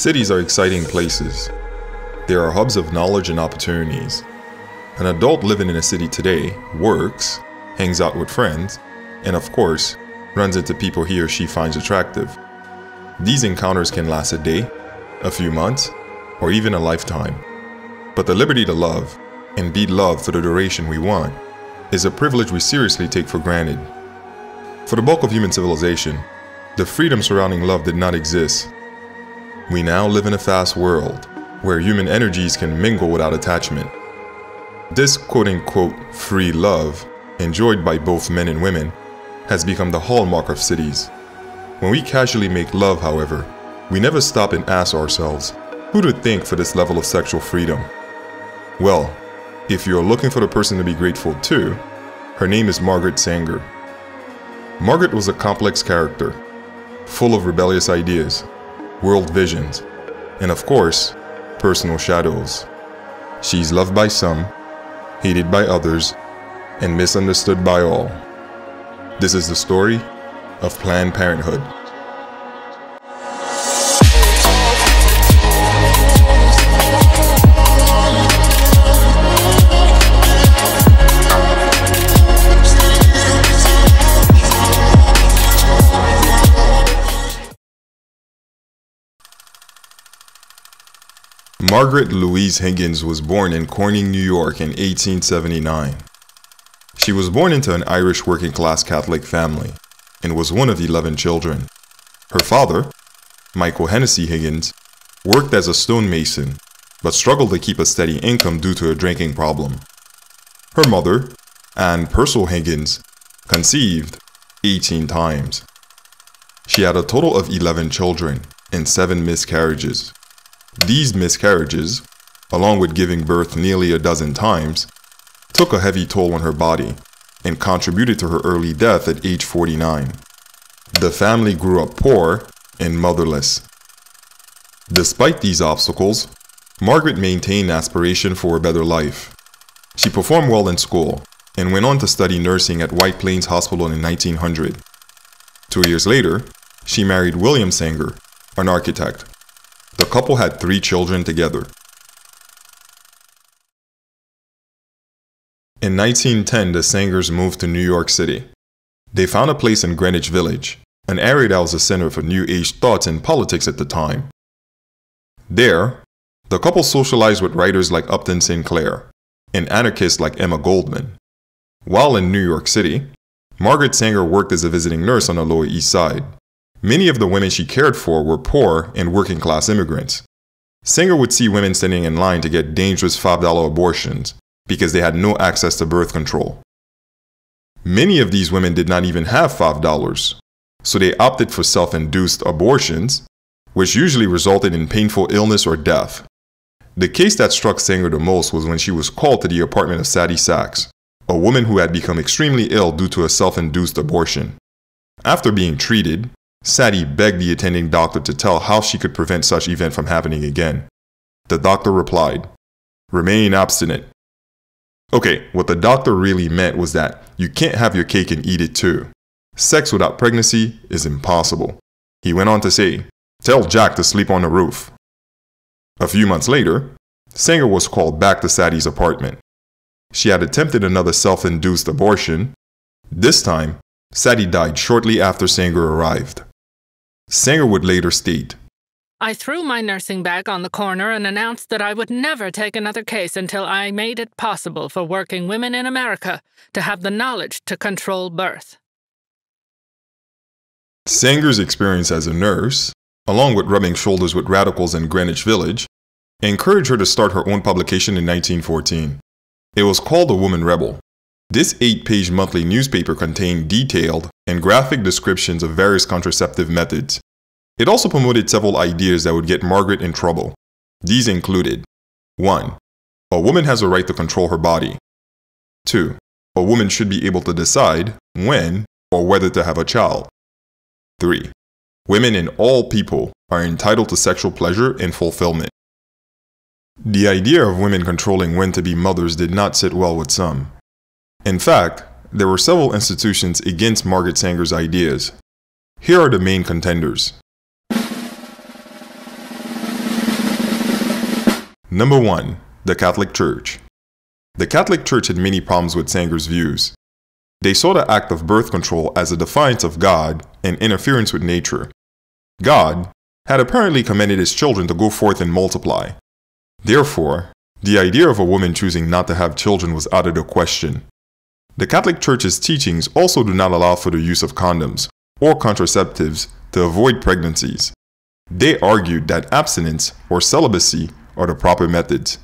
Cities are exciting places. They are hubs of knowledge and opportunities. An adult living in a city today works, hangs out with friends, and of course, runs into people he or she finds attractive. These encounters can last a day, a few months, or even a lifetime. But the liberty to love, and be loved for the duration we want, is a privilege we seriously take for granted. For the bulk of human civilization, the freedom surrounding love did not exist. We now live in a fast world, where human energies can mingle without attachment. This quote-unquote free love, enjoyed by both men and women, has become the hallmark of cities. When we casually make love, however, we never stop and ask ourselves, who to thank for this level of sexual freedom? Well, if you're looking for the person to be grateful to, her name is Margaret Sanger. Margaret was a complex character, full of rebellious ideas, world visions, and of course, personal shadows. She's loved by some, hated by others, and misunderstood by all. This is the story of Planned Parenthood. Margaret Louise Higgins was born in Corning, New York in 1879. She was born into an Irish working-class Catholic family and was one of 11 children. Her father, Michael Hennessy Higgins, worked as a stonemason but struggled to keep a steady income due to a drinking problem. Her mother, Anne Purcell Higgins, conceived 18 times. She had a total of 11 children and 7 miscarriages. These miscarriages, along with giving birth nearly a dozen times, took a heavy toll on her body and contributed to her early death at age 49. The family grew up poor and motherless. Despite these obstacles, Margaret maintained aspiration for a better life. She performed well in school and went on to study nursing at White Plains Hospital in 1900. 2 years later, she married William Sanger, an architect. The couple had 3 children together. In 1910, the Sangers moved to New York City. They found a place in Greenwich Village, an area that was a center for New Age thoughts and politics at the time. There, the couple socialized with writers like Upton Sinclair and anarchists like Emma Goldman. While in New York City, Margaret Sanger worked as a visiting nurse on the Lower East Side. Many of the women she cared for were poor and working-class immigrants. Sanger would see women standing in line to get dangerous $5 abortions because they had no access to birth control. Many of these women did not even have $5, so they opted for self-induced abortions, which usually resulted in painful illness or death. The case that struck Sanger the most was when she was called to the apartment of Sadie Sachs, a woman who had become extremely ill due to a self-induced abortion. After being treated, Sadie begged the attending doctor to tell how she could prevent such event from happening again. The doctor replied, "Remain abstinent." Okay, what the doctor really meant was that you can't have your cake and eat it too. Sex without pregnancy is impossible. He went on to say, "Tell Jack to sleep on the roof." A few months later, Sanger was called back to Sadie's apartment. She had attempted another self-induced abortion. This time, Sadie died shortly after Sanger arrived. Sanger would later state, "I threw my nursing bag on the corner and announced that I would never take another case until I made it possible for working women in America to have the knowledge to control birth." Sanger's experience as a nurse, along with rubbing shoulders with radicals in Greenwich Village, encouraged her to start her own publication in 1914. It was called The Woman Rebel. This 8-page monthly newspaper contained detailed and graphic descriptions of various contraceptive methods. It also promoted several ideas that would get Margaret in trouble. These included 1. A woman has a right to control her body. 2. A woman should be able to decide when or whether to have a child. 3. Women and all people are entitled to sexual pleasure and fulfillment. The idea of women controlling when to be mothers did not sit well with some. In fact, there were several institutions against Margaret Sanger's ideas. Here are the main contenders. Number 1. The Catholic Church. The Catholic Church had many problems with Sanger's views. They saw the act of birth control as a defiance of God and interference with nature. God had apparently commanded his children to go forth and multiply. Therefore, the idea of a woman choosing not to have children was out of the question. The Catholic Church's teachings also do not allow for the use of condoms or contraceptives to avoid pregnancies. They argued that abstinence or celibacy are the proper methods.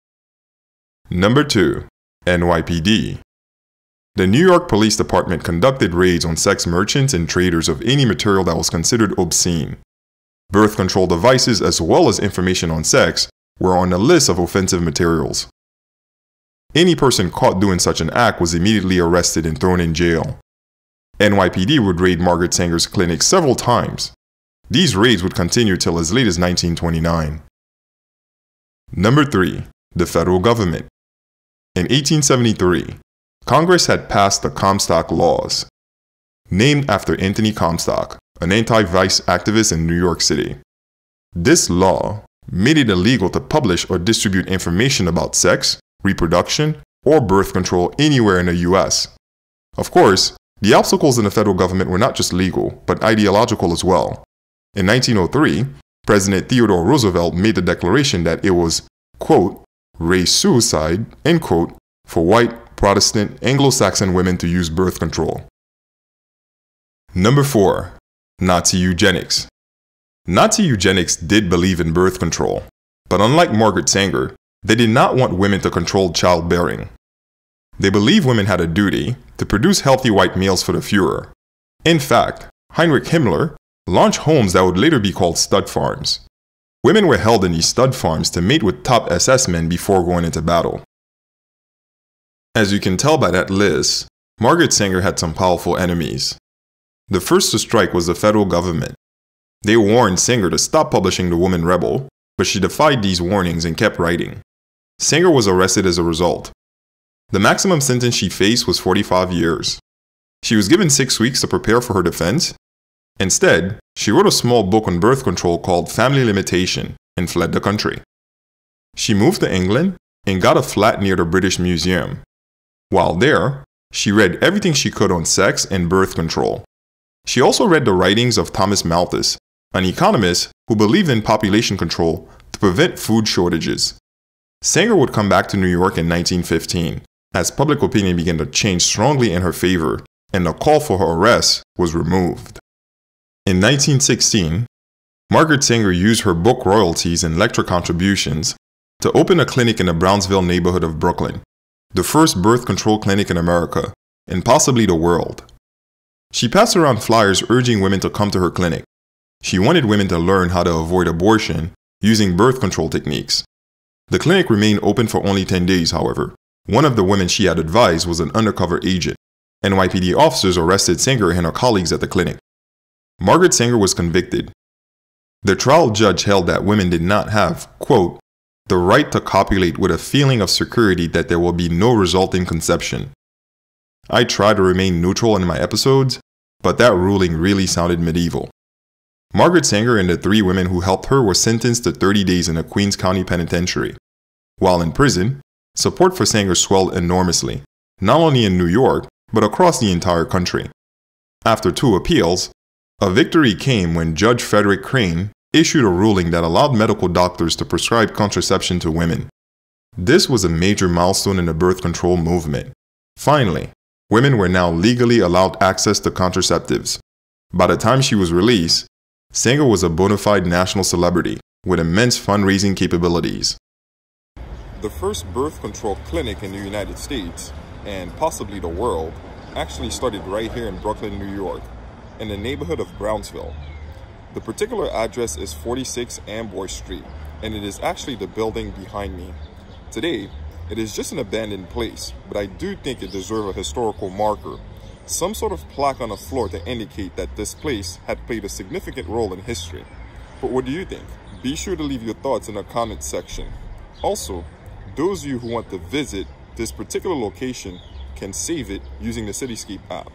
Number 2. NYPD. The New York Police Department conducted raids on sex merchants and traders of any material that was considered obscene. Birth control devices as well as information on sex were on the list of offensive materials. Any person caught doing such an act was immediately arrested and thrown in jail. NYPD would raid Margaret Sanger's clinic several times. These raids would continue till as late as 1929. Number 3. The federal government. In 1873, Congress had passed the Comstock Laws, named after Anthony Comstock, an anti-vice activist in New York City. This law made it illegal to publish or distribute information about sex, reproduction, or birth control anywhere in the U.S. Of course, the obstacles in the federal government were not just legal, but ideological as well. In 1903, President Theodore Roosevelt made the declaration that it was, quote, race suicide, end quote, for white, Protestant, Anglo-Saxon women to use birth control. Number 4. Nazi eugenics. Nazi eugenics did believe in birth control, but unlike Margaret Sanger, they did not want women to control childbearing. They believed women had a duty to produce healthy white males for the Führer. In fact, Heinrich Himmler launched homes that would later be called stud farms. Women were held in these stud farms to mate with top SS men before going into battle. As you can tell by that list, Margaret Sanger had some powerful enemies. The first to strike was the federal government. They warned Sanger to stop publishing The Woman Rebel, but she defied these warnings and kept writing. Sanger was arrested as a result. The maximum sentence she faced was 45 years. She was given 6 weeks to prepare for her defense. Instead, she wrote a small book on birth control called Family Limitation and fled the country. She moved to England and got a flat near the British Museum. While there, she read everything she could on sex and birth control. She also read the writings of Thomas Malthus, an economist who believed in population control to prevent food shortages. Sanger would come back to New York in 1915, as public opinion began to change strongly in her favor, and the call for her arrest was removed. In 1916, Margaret Sanger used her book royalties and lecture contributions to open a clinic in the Brownsville neighborhood of Brooklyn, the first birth control clinic in America, and possibly the world. She passed around flyers urging women to come to her clinic. She wanted women to learn how to avoid abortion using birth control techniques. The clinic remained open for only 10 days, however. One of the women she had advised was an undercover agent. NYPD officers arrested Sanger and her colleagues at the clinic. Margaret Sanger was convicted. The trial judge held that women did not have, quote, the right to copulate with a feeling of security that there will be no resulting conception. I try to remain neutral in my episodes, but that ruling really sounded medieval. Margaret Sanger and the 3 women who helped her were sentenced to 30 days in a Queens County penitentiary. While in prison, support for Sanger swelled enormously, not only in New York, but across the entire country. After 2 appeals, a victory came when Judge Frederick Crane issued a ruling that allowed medical doctors to prescribe contraception to women. This was a major milestone in the birth control movement. Finally, women were now legally allowed access to contraceptives. By the time she was released, Sanger was a bona fide national celebrity with immense fundraising capabilities. The first birth control clinic in the United States, and possibly the world, actually started right here in Brooklyn, New York, in the neighborhood of Brownsville. The particular address is 46 Amboy Street, and it is actually the building behind me. Today, it is just an abandoned place, but I do think it deserves a historical marker, some sort of plaque on the floor to indicate that this place had played a significant role in history. But what do you think? Be sure to leave your thoughts in the comments section. Also, those of you who want to visit this particular location can save it using the Cityscape app.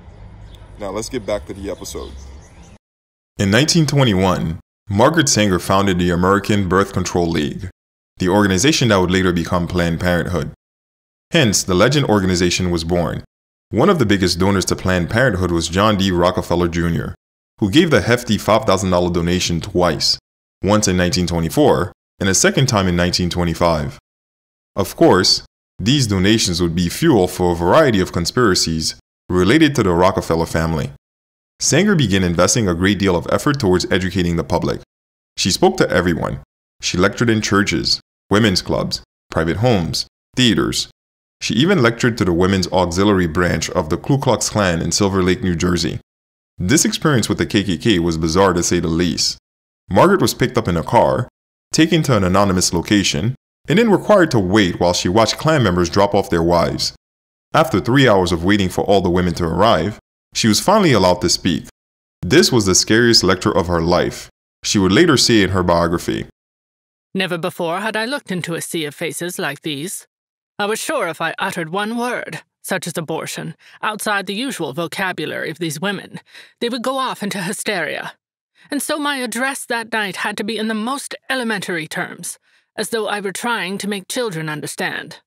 Now let's get back to the episode. In 1921, Margaret Sanger founded the American Birth Control League. the organization that would later become Planned Parenthood. Hence, the Legend organization was born. One of the biggest donors to Planned Parenthood was John D. Rockefeller Jr., who gave the hefty $5,000 donation twice, once in 1924 and a second time in 1925. Of course, these donations would be fuel for a variety of conspiracies related to the Rockefeller family. Sanger began investing a great deal of effort towards educating the public. She spoke to everyone. She lectured in churches, women's clubs, private homes, theaters. She even lectured to the women's auxiliary branch of the Ku Klux Klan in Silver Lake, New Jersey. This experience with the KKK was bizarre to say the least. Margaret was picked up in a car, taken to an anonymous location, and then required to wait while she watched Klan members drop off their wives. After 3 hours of waiting for all the women to arrive, she was finally allowed to speak. This was the scariest lecture of her life, she would later say in her biography. Never before had I looked into a sea of faces like these. I was sure if I uttered one word, such as abortion, outside the usual vocabulary of these women, they would go off into hysteria. And so my address that night had to be in the most elementary terms, as though I were trying to make children understand.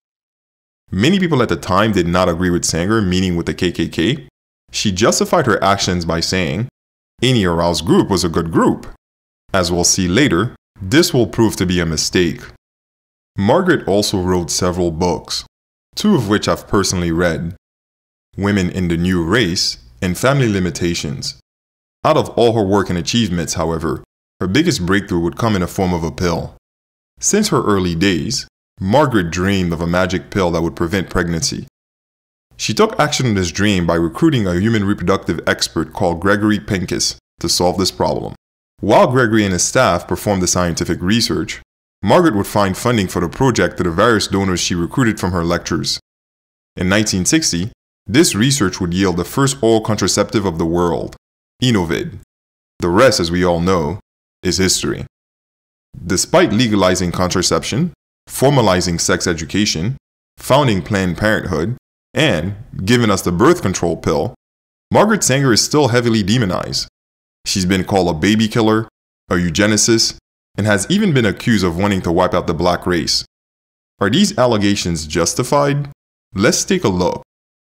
Many people at the time did not agree with Sanger meeting with the KKK. She justified her actions by saying, any aroused group was a good group. As we'll see later, this will prove to be a mistake. Margaret also wrote several books, 2 of which I've personally read, Women in the New Race and Family Limitations. Out of all her work and achievements, however, her biggest breakthrough would come in the form of a pill. Since her early days, Margaret dreamed of a magic pill that would prevent pregnancy. She took action on this dream by recruiting a human reproductive expert called Gregory Pincus to solve this problem. While Gregory and his staff performed the scientific research, Margaret would find funding for the project to the various donors she recruited from her lectures. In 1960, this research would yield the first oral contraceptive of the world, Inovid. The rest, as we all know, is history. Despite legalizing contraception, formalizing sex education, founding Planned Parenthood, and giving us the birth control pill, Margaret Sanger is still heavily demonized. She's been called a baby killer, a eugenicist, and has even been accused of wanting to wipe out the black race. Are these allegations justified? Let's take a look.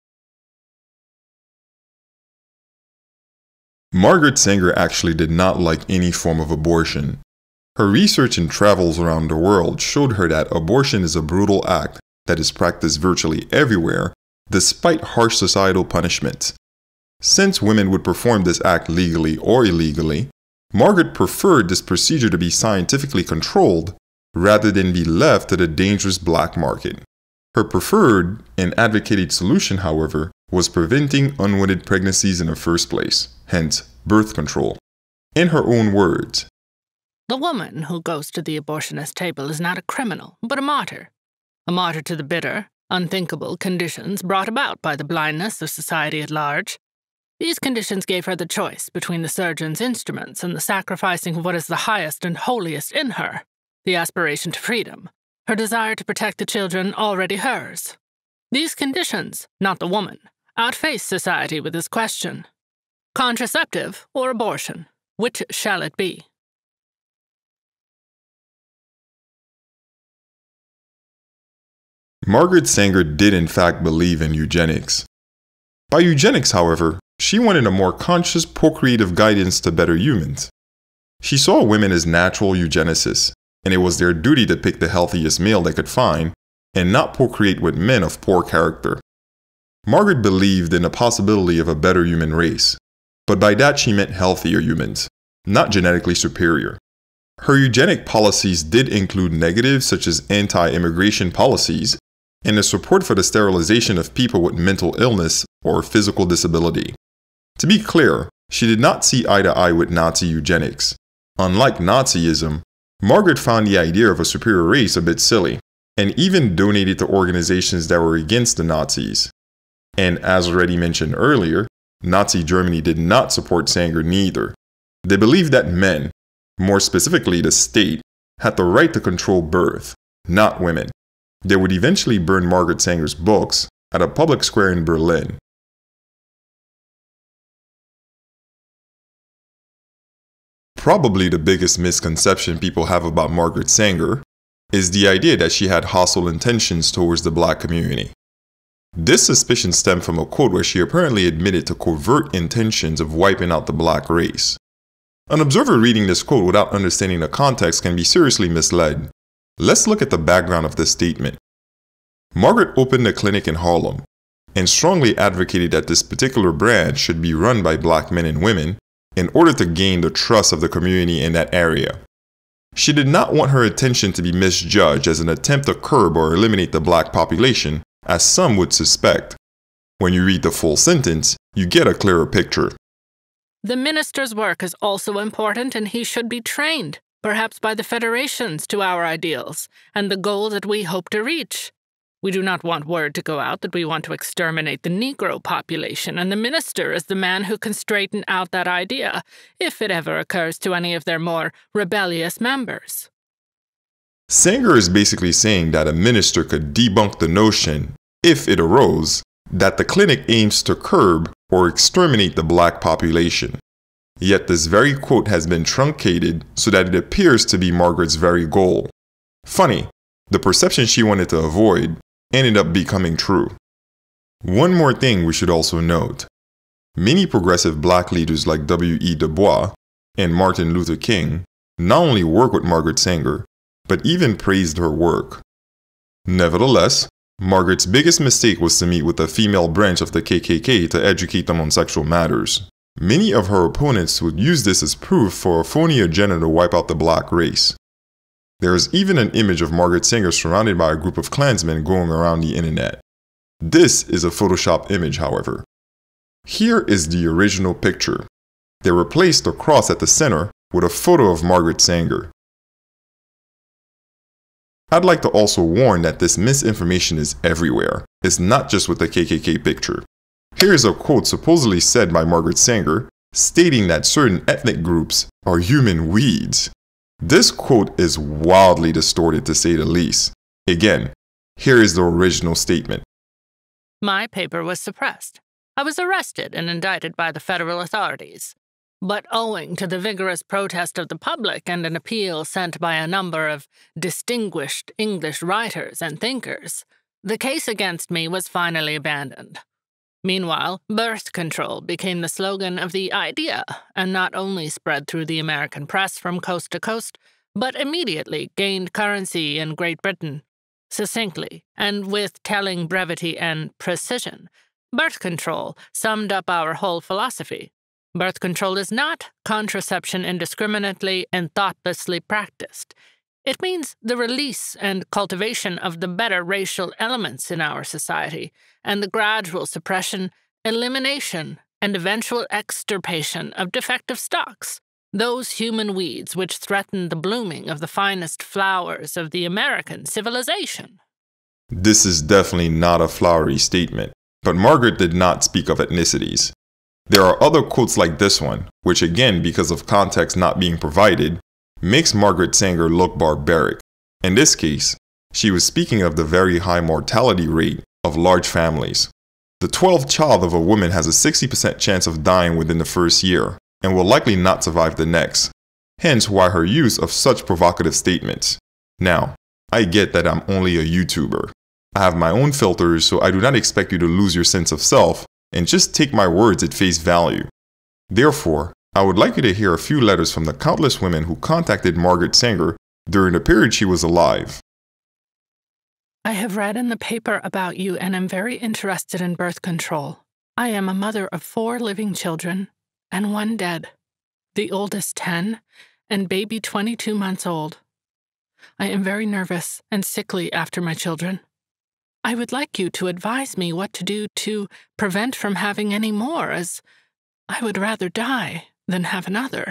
Margaret Sanger actually did not like any form of abortion. Her research and travels around the world showed her that abortion is a brutal act that is practiced virtually everywhere, despite harsh societal punishments. Since women would perform this act legally or illegally, Margaret preferred this procedure to be scientifically controlled rather than be left to the dangerous black market. Her preferred and advocated solution, however, was preventing unwanted pregnancies in the first place, hence birth control. In her own words, "The woman who goes to the abortionist table is not a criminal, but a martyr to the bitter, unthinkable conditions brought about by the blindness of society at large. These conditions gave her the choice between the surgeon's instruments and the sacrificing of what is the highest and holiest in her, the aspiration to freedom, her desire to protect the children already hers. These conditions, not the woman, outface society with this question: contraceptive or abortion, which shall it be?" Margaret Sanger did in fact believe in eugenics. By eugenics, however, she wanted a more conscious procreative guidance to better humans. She saw women as natural eugenicists, and it was their duty to pick the healthiest male they could find and not procreate with men of poor character. Margaret believed in the possibility of a better human race, but by that she meant healthier humans, not genetically superior. Her eugenic policies did include negatives such as anti-immigration policies and the support for the sterilization of people with mental illness or physical disability. To be clear, she did not see eye to eye with Nazi eugenics. Unlike Nazism, Margaret found the idea of a superior race a bit silly, and even donated to organizations that were against the Nazis. And as already mentioned earlier, Nazi Germany did not support Sanger neither. They believed that men, more specifically the state, had the right to control birth, not women. They would eventually burn Margaret Sanger's books at a public square in Berlin. Probably the biggest misconception people have about Margaret Sanger is the idea that she had hostile intentions towards the black community. This suspicion stemmed from a quote where she apparently admitted to covert intentions of wiping out the black race. An observer reading this quote without understanding the context can be seriously misled. Let's look at the background of this statement. Margaret opened a clinic in Harlem and strongly advocated that this particular branch should be run by black men and women in order to gain the trust of the community in that area. She did not want her attention to be misjudged as an attempt to curb or eliminate the black population, as some would suspect. When you read the full sentence, you get a clearer picture. The minister's work is also important, and he should be trained, perhaps by the federations, to our ideals and the goal that we hope to reach. We do not want word to go out that we want to exterminate the Negro population, and the minister is the man who can straighten out that idea, if it ever occurs to any of their more rebellious members. Sanger is basically saying that a minister could debunk the notion, if it arose, that the clinic aims to curb or exterminate the black population. Yet this very quote has been truncated so that it appears to be Margaret's very goal. Funny, the perception she wanted to avoid ended up becoming true. One more thing we should also note. Many progressive black leaders like W.E. Du Bois and Martin Luther King not only worked with Margaret Sanger, but even praised her work. Nevertheless, Margaret's biggest mistake was to meet with a female branch of the KKK to educate them on sexual matters. Many of her opponents would use this as proof for a phony agenda to wipe out the black race. There is even an image of Margaret Sanger surrounded by a group of Klansmen going around the internet. This is a Photoshop image, however. Here is the original picture. They replaced the cross at the center with a photo of Margaret Sanger. I'd like to also warn that this misinformation is everywhere. It's not just with the KKK picture. Here is a quote supposedly said by Margaret Sanger, stating that certain ethnic groups are human weeds. This quote is wildly distorted, to say the least. Again, here is the original statement. My paper was suppressed. I was arrested and indicted by the federal authorities. But owing to the vigorous protest of the public and an appeal sent by a number of distinguished English writers and thinkers, the case against me was finally abandoned. Meanwhile, birth control became the slogan of the idea, and not only spread through the American press from coast to coast, but immediately gained currency in Great Britain. Succinctly, and with telling brevity and precision, birth control summed up our whole philosophy. Birth control is not contraception indiscriminately and thoughtlessly practiced. It means the release and cultivation of the better racial elements in our society, and the gradual suppression, elimination, and eventual extirpation of defective stocks, those human weeds which threaten the blooming of the finest flowers of the American civilization. This is definitely not a flowery statement, but Margaret did not speak of ethnicities. There are other quotes like this one, which again, because of context not being provided, makes Margaret Sanger look barbaric. In this case, she was speaking of the very high mortality rate of large families. The 12th child of a woman has a 60% chance of dying within the first year, and will likely not survive the next. Hence why her use of such provocative statements. Now, I get that I'm only a YouTuber. I have my own filters, so I do not expect you to lose your sense of self and just take my words at face value. Therefore, I would like you to hear a few letters from the countless women who contacted Margaret Sanger during the period she was alive. I have read in the paper about you and am very interested in birth control. I am a mother of 4 living children and 1 dead, the oldest 10 and baby 22 months old. I am very nervous and sickly after my children. I would like you to advise me what to do to prevent from having any more, as I would rather die than have another.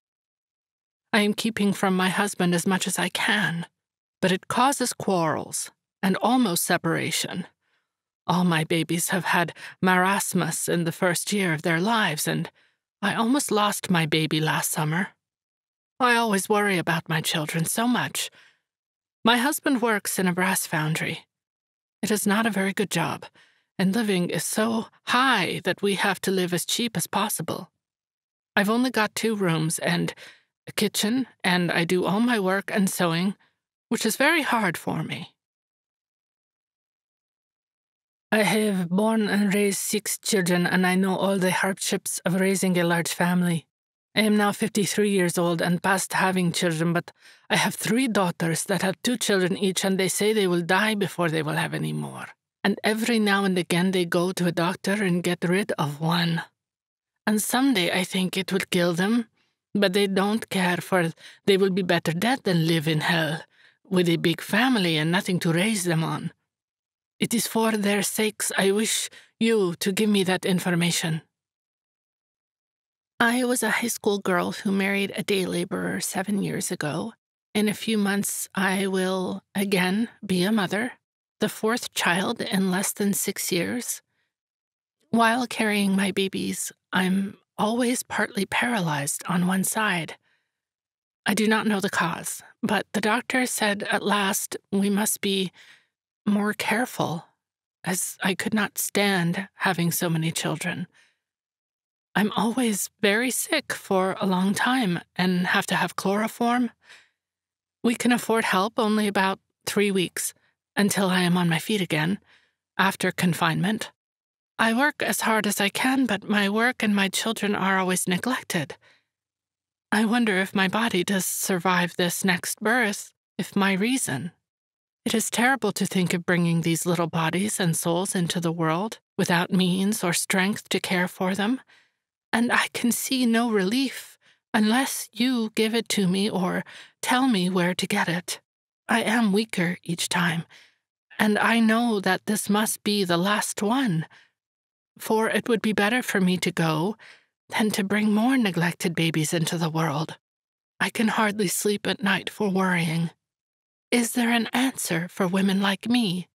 I am keeping from my husband as much as I can, but it causes quarrels and almost separation. All my babies have had marasmus in the first year of their lives, and I almost lost my baby last summer. I always worry about my children so much. My husband works in a brass foundry. It is not a very good job, and living is so high that we have to live as cheap as possible. I've only got 2 rooms and a kitchen, and I do all my work and sewing which is very hard for me. I have born and raised 6 children, and I know all the hardships of raising a large family. I am now 53 years old and past having children, but I have 3 daughters that have 2 children each, and they say they will die before they will have any more. And every now and again they go to a doctor and get rid of one. And someday I think it will kill them, but they don't care, for they will be better dead than live in hell, with a big family and nothing to raise them on. It is for their sakes I wish you to give me that information. I was a high school girl who married a day laborer 7 years ago. In a few months, I will again be a mother, the 4th child in less than 6 years. While carrying my babies, I'm always partly paralyzed on one side. I do not know the cause, but the doctor said at last we must be more careful, as I could not stand having so many children. I'm always very sick for a long time and have to have chloroform. We can afford help only about 3 weeks until I am on my feet again, after confinement. I work as hard as I can, but my work and my children are always neglected. I wonder if my body does survive this next birth, if my reason. It is terrible to think of bringing these little bodies and souls into the world without means or strength to care for them, and I can see no relief unless you give it to me or tell me where to get it. I am weaker each time, and I know that this must be the last one, for it would be better for me to go than to bring more neglected babies into the world. I can hardly sleep at night for worrying. Is there an answer for women like me?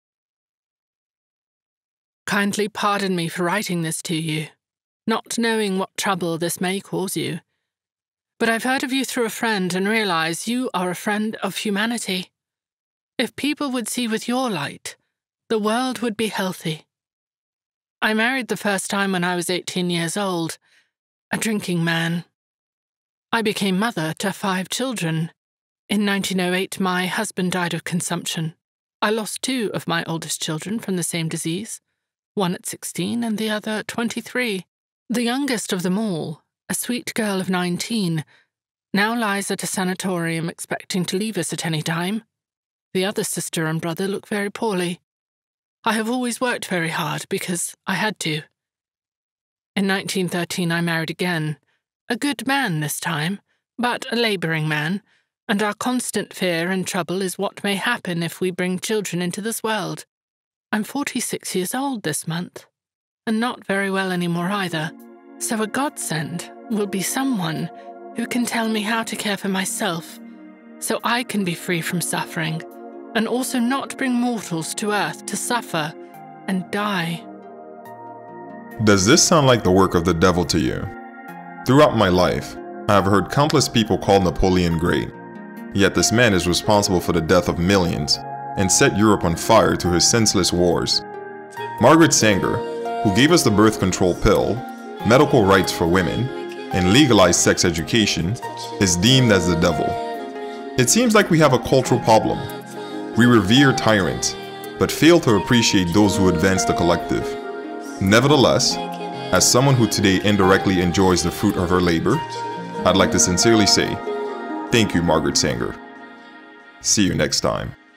Kindly pardon me for writing this to you, not knowing what trouble this may cause you. But I've heard of you through a friend and realize you are a friend of humanity. If people would see with your light, the world would be healthy. I married the first time when I was 18 years old, a drinking man. I became mother to 5 children. In 1908, my husband died of consumption. I lost 2 of my oldest children from the same disease, one at 16 and the other at 23. The youngest of them all, a sweet girl of 19, now lies at a sanatorium expecting to leave us at any time. The other sister and brother look very poorly. I have always worked very hard because I had to. In 1913 I married again, a good man this time, but a labouring man, and our constant fear and trouble is what may happen if we bring children into this world. I'm 46 years old this month, and not very well anymore either, so a godsend will be someone who can tell me how to care for myself, so I can be free from suffering, and also not bring mortals to earth to suffer and die. Does this sound like the work of the devil to you? Throughout my life, I have heard countless people call Napoleon great. Yet this man is responsible for the death of millions and set Europe on fire through his senseless wars. Margaret Sanger, who gave us the birth control pill, medical rights for women, and legalized sex education, is deemed as the devil. It seems like we have a cultural problem. We revere tyrants, but fail to appreciate those who advance the collective. Nevertheless, as someone who today indirectly enjoys the fruit of her labor, I'd like to sincerely say, thank you, Margaret Sanger. See you next time.